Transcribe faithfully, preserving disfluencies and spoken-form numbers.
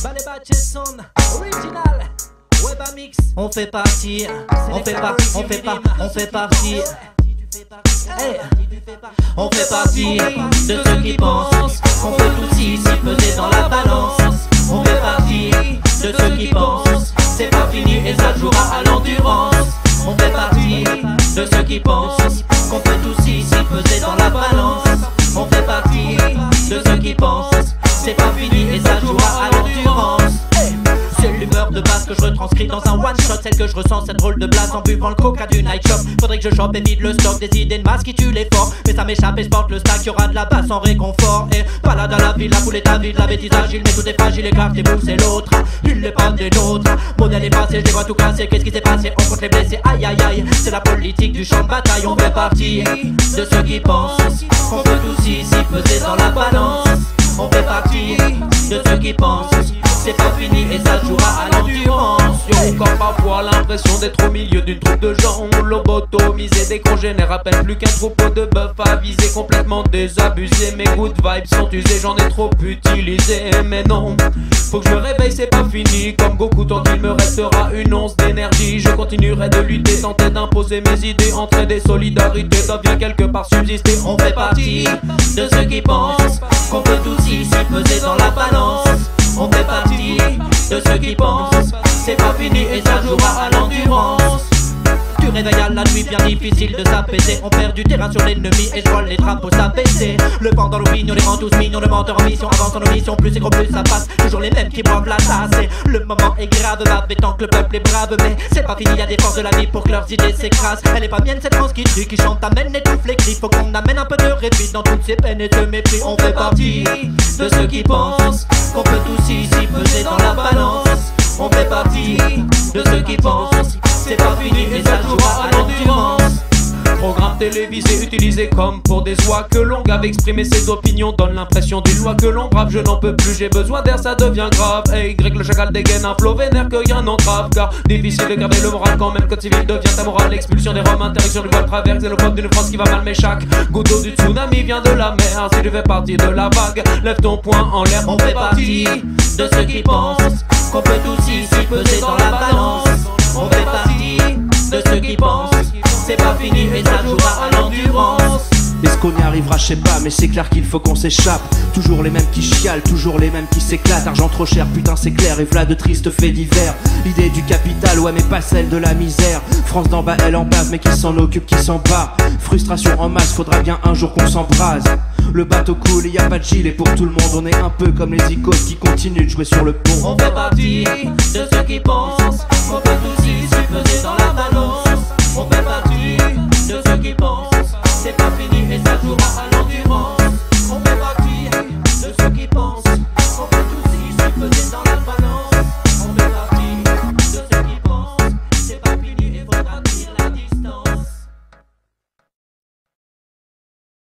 Original Webamix. On fait partie, on fait pas, on fait pas, on fait partie. Hey. On fait partie de ceux qui pensent qu'on peut tous ici peser dans la balance. On fait partie de ceux qui pensent c'est pas fini et ça jouera à l'endurance. On fait partie de ceux qui pensent qu'on peut tous ici peser dans la balance. On fait partie de ceux qui pensent c'est pas fini et ça jouera à l'endurance. C'est l'humeur de base que je retranscris dans un one shot. Celle que je ressens, cette drôle de blase en buvant le coca du night shop. Faudrait que je chope et vide le stock des idées de masse qui tuent les forts. Mais ça m'échappe et je porte le stack, y'aura de la basse en réconfort. Et balade à la ville, la foule est avide, la bêtise agile. Mais tout est fragile et grave, t'es vous c'est l'autre. Il n'est pas des nôtres. Modèle est passé, je les vois tout casser. Qu'est-ce qui s'est passé? On compte les blessés, aïe aïe aïe. C'est la politique du champ de bataille. On fait partie de ceux qui pensent qu'on peut tous ici peser dans la balance. On fait partie de ceux qui pensent c'est pas fini et ça jouera à l'endurance. Yo, quand parfois l'impression d'être au milieu d'une troupe de gens lobotomisés, des congénères à peine plus qu'un troupeau de bœufs avisés, complètement désabusés. Mes good vibes sont usés, j'en ai trop utilisé. Mais non, faut que je me réveille, c'est pas fini. Comme Goku, tant qu'il me restera une once d'énergie, je continuerai de lutter, tenter d'imposer mes idées. Entraider, solidarité doit bien quelque part subsister. On fait partie de ceux qui pensent qu'on peut tous ici peser dans la balance. On fait partie de ceux qui pensent c'est pas fini et ça jouera à l'endurance. Tu réveilles à la nuit, bien difficile de s'apaiser. On perd du terrain sur l'ennemi et je vois les drapeaux s'abaisser. Le vent dans l'opinion, les rend tous mignons. Le menteur en mission avance en omission. Plus c'est gros, plus ça passe. Toujours les mêmes qui boivent la tasse. Et le moment est grave, bavé tant que le peuple est brave. Mais c'est pas fini, y'a des forces de la vie pour que leurs idées s'écrasent. Elle est pas mienne cette France qui tue, qui chante, amène, étouffe les cris. Faut qu'on amène un peu de répit dans toutes ces peines et ce mépris. On fait partie de ceux qui pensent qu'on peut tous ici peser dans la balance. On fait partie de ceux qui pensent c'est pas fini et ça jouera à l'endurance. Programme télévisé utilisé comme pour des oies que l'on gave. Exprimer ses opinions donne l'impression d'une loi que l'on brave. Je n'en peux plus, j'ai besoin d'air, ça devient grave. Hey, Y, le chacal dégaine un flow vénère que rien n'entrave. Car difficile de garder le moral quand même code civil devient ta morale. L'expulsion des Roms, interruption du voile travers. Xénophobe d'une France qui va mal mais chaque goutte d'eau du tsunami vient de la mer. Si tu fais partie de la vague, lève ton poing en l'air. On fait partie de ceux qui pensent qu'on peut tous ici peser dans la balance. On fait partie de ceux qui pensent c'est pas fini et ça jouera à l'endurance. Est-ce qu'on y arrivera, je sais pas, mais c'est clair qu'il faut qu'on s'échappe. Toujours les mêmes qui chialent, toujours les mêmes qui s'éclatent. Argent trop cher, putain c'est clair, et v'là de tristes faits divers. L'idée du capital, ouais mais pas celle de la misère. France d'en bas, elle en bave, mais qui s'en occupe, qui s'en bat. Frustration en masse, faudra bien un jour qu'on s'embrase. Le bateau coule, y a pas de gilet pour tout le monde. On est un peu comme les icônes qui continuent de jouer sur le pont. On fait partie de ceux qui pensent qu'on peut tous ici peser dans la balance.